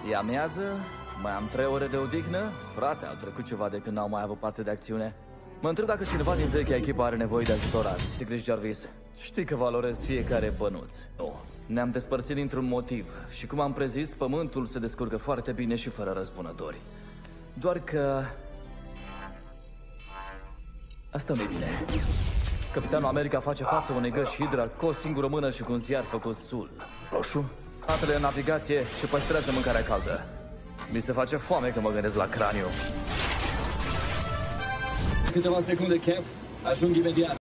E amiază, mai am 3 ore de odihnă. Frate, au trecut ceva de când n-au mai avut parte de acțiune. Mă întreb dacă cineva din vechea echipă are nevoie de ajutorați. Tigris Jarvis, știi că valorez fiecare bănuț. Nu. Ne-am despărțit dintr-un motiv și cum am prezis, pământul se descurcă foarte bine și fără răzbunători. Doar că... asta nu-i bine. Capitanul America face față unei găși Hydra cu o singură mână și cu un ziar făcut sul roșu. Apele în navigație și păstrează mâncarea caldă. Mi se face foame când mă gândesc la craniu. Câteva secunde, Cap. Ajung imediat.